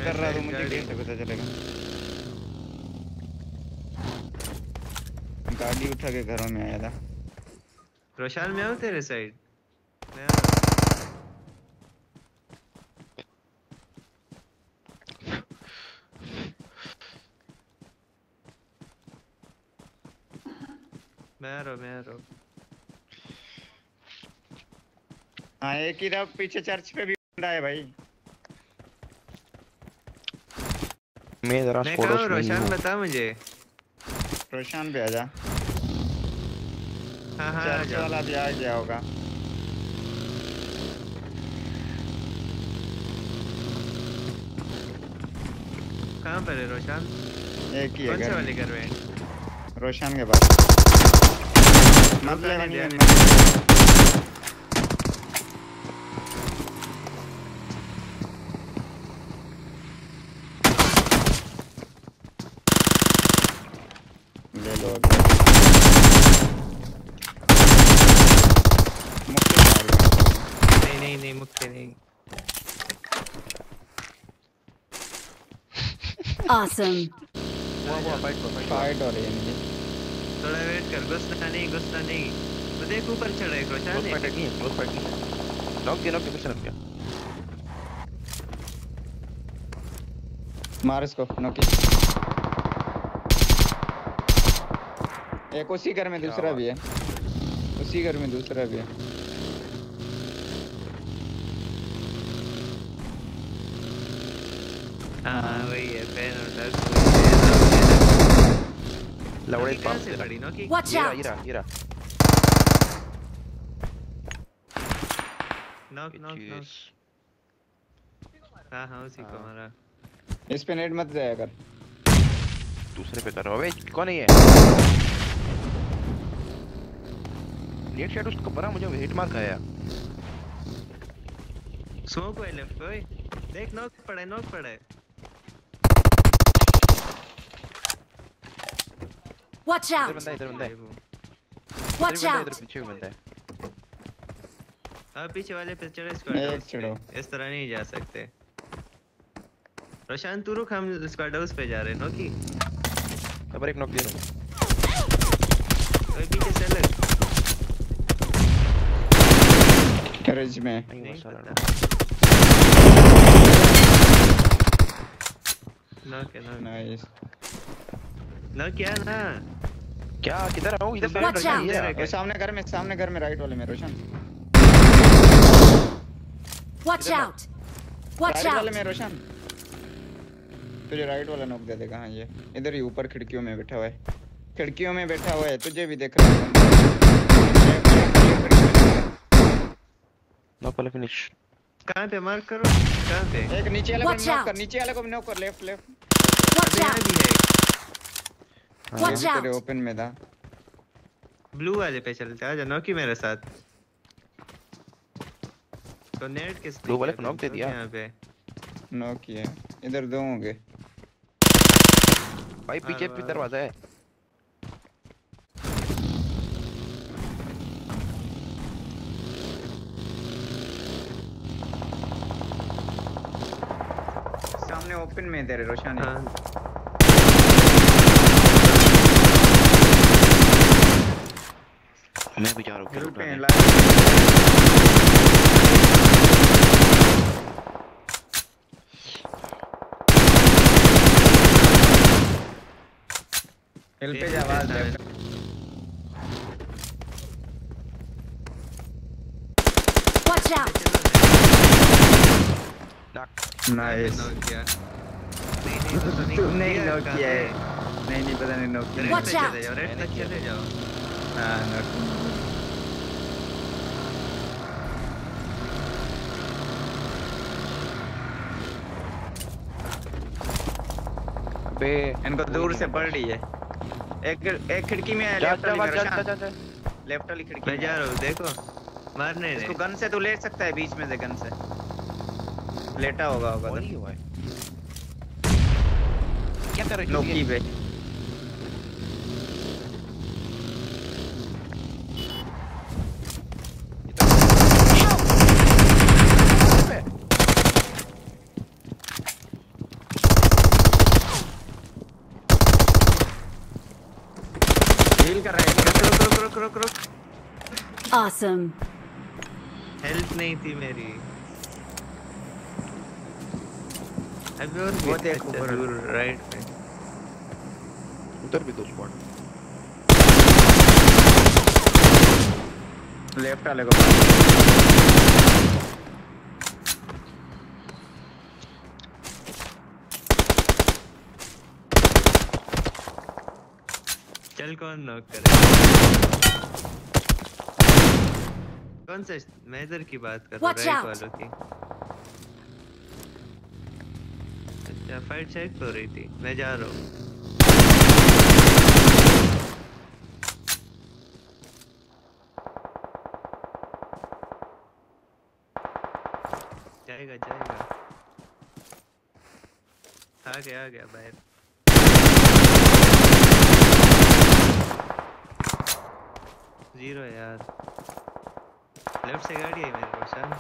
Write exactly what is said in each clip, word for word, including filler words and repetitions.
कर रहा तो मुझे कैसे पता चलेगा? गाड़ी उठा के घरों में आया था। रोशान में आओ तेरे साइड। मैं आ रहा मैं आ रहा। हाँ एक ही तरफ पीछे चर्च पे भी बंदा है भाई। मैं जरा मैं कहाँ हूँ रोशान बता मुझे। रोशान पे आजा। हाँ हाँ चर्च वाला भी आ गया होगा। कहाँ पर है रोशान? एक ही है कौन से घर वाले में। घर में? रोशान के पास। मत ले बनी है। ले लो मुक्ति मारी। नहीं नहीं नहीं मुक्ति नहीं। Awesome. वो वो फाइट को फाइट फाइट हो रही है इनकी। थोड़ा वेट कर। गुस्सा नहीं गुस्सा नहीं। तो देख ऊपर चढ़ा है रोशान ने। फाइट नहीं है क्लोज फाइट नहीं है। नॉक किया नॉक किया किसने किया? मार इसको नॉकी। एक उसी घर में दूसरा भी है। उसी घर में दूसरा भी है। हाँ वही है पेन और डस्ट। लवड़े कहाँ से खड़ी नॉकी? Watch ये रहा out. ये रहा ये रहा। Knock knock knock. हाँ हाँ उसी को मारा। इस पे नेट मत जाया कर। दूसरे पे कर रहा है कौन है ये? नेट शॉट उसको पड़ा मुझे हिट मार खाया। स्मोक है लेफ्ट पे। देख नॉक पड़ा है नॉक पड़ा है। Watch इधर out. बंदा इधर बंदा है। Watch इधर out. पीछे भी बंदा है। अब पीछे वाले पे चढ़े एक स्क्वाड चढ़ो। इस तरह नहीं जा सकते। रोशान तू रुक हम स्क्वाड हाउस पे जा रहे हैं नॉकी। कबर एक नॉक दे रहा हूं। कोई पीछे से लग। गैरेज में नहीं मसाला नॉक है नॉक। नाइस। नॉक क्या ना? क्या किधर हूं? इधर से Watch रोशान out. ये रहा। वो सामने घर में सामने घर में राइट वाले में Roshan. Watch out. Watch right वाले out. में रोशन। तुझे राइट वाला नॉक दे देगा। हाँ ये इधर ही ऊपर खिड़कियों में बैठा हुआ है। खिड़कियों में बैठा हुआ है तुझे भी देख रहा है। नॉक वाला फिनिश। कहाँ पे मार्क करो? कहाँ पे? एक नीचे वाले को Watch नॉक out. कर। नीचे वाले को नॉक कर। Left left. Watch यहाँ out. भी है। हाँ Watch ये भी तेरे out. ओपन में था। ब्लू वाले पे चलते आजा नॉकी मेरे साथ। तो नेट किस ब्लू वाले को नॉक दे दिया। यहाँ पे नॉक किया। इधर दो होंगे। भाई पीछे भी दरवाजा है। सामने ओपन में तेरे रोशन। हाँ मैं भी जा रहा हूं ग्रुप उठाने। में हिल पे जा आवाज दे। Watch out. नाइस। नॉक किया। नहीं नहीं तो नहीं तुमने किया, नॉक कहाँ किया है। है? नहीं नहीं पता नहीं नॉक किया। रेड Watch पे out. चले जाओ रेड पे चले जाओ। हाँ नॉक। अबे इनको दूर से पड़ रही है। एक एक खिड़की में है। जा लेफ्ट जा वाली जा में जा जा। लेफ्ट वाली खिड़की मैं में जा रहा हूँ देखो मारने इसको दे। गन से तू ले सकता है। बीच में से गन से लेटा होगा होगा और तो। ही हुआ है। क्या कर रही है? नोकी पे हील कर रहा है। रुक रुक रुक रुक रुक। Awesome. हेल्प नहीं थी मेरी। अभी और भी वो देख अच्छा ऊपर। दूर राइट पे। उधर भी दो स्क्वाड। लेफ्ट वाले को पास। चल कौन नॉक करे? कौन से? मैं इधर की बात कर रहा हूँ, Watch राइट out. वालों की। अच्छा फाइट चेक हो रही थी, मैं जा रहा हूँ। जाएगा जाएगा। आ गया आ गया बाहर। जीरो है यार। लेफ्ट से गाड़ी है मेरे रोशन।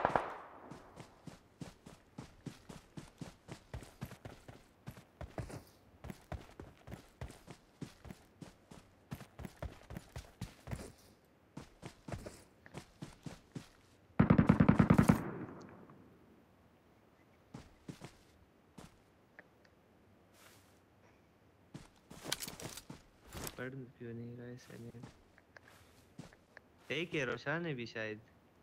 पढ़ क्यों नहीं रहा है सेलेंट? एक है रोशान है भी शायद।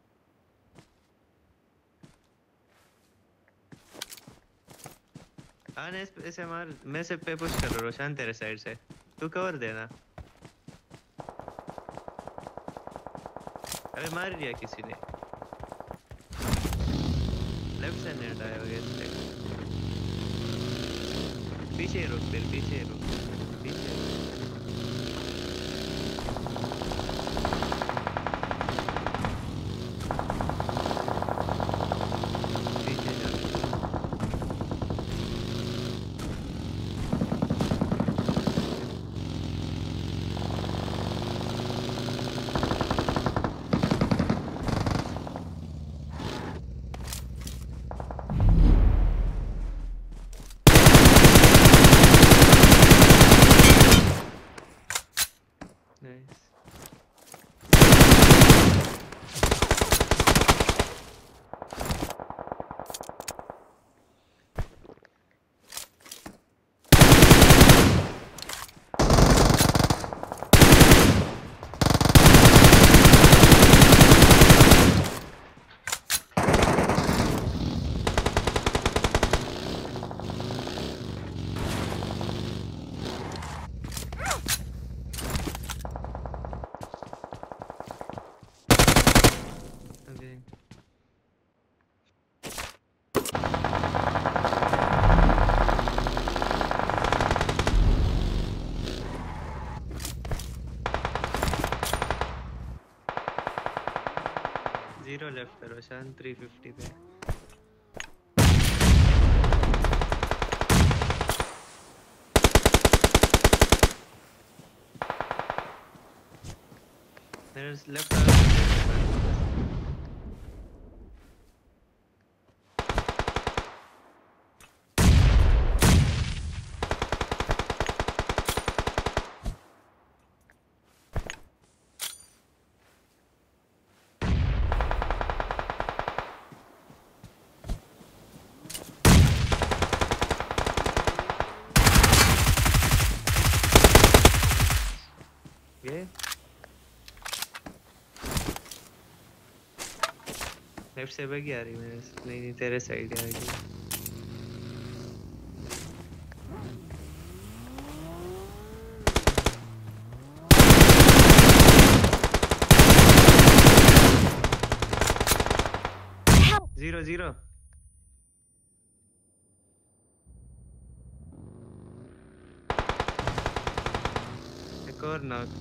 हाँ ने ऐसे मार। मैं से पे पुश कर रहा हूँ रोशान तेरे साइड से। तू कवर देना। अबे मार दिया किसी ने। लेफ्ट से नेट आया होगा इस साइड। पीछे रुक फिर पीछे रुक। पीछे रुक। पीछे जा। नाइस। ओके जीरो लेफ्ट पे रोशन थ्री फिफ्टी पे। मेरे लेफ्ट ये लेफ्ट से बगी आ रही मेरे। नहीं नहीं तेरे साइड आ गई। Zero zero. एक और नॉक।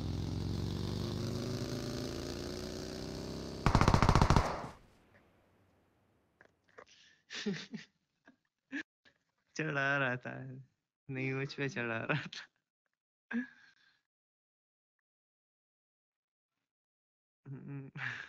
चढ़ा रहा था। नहीं मुझ पे चढ़ा रहा था।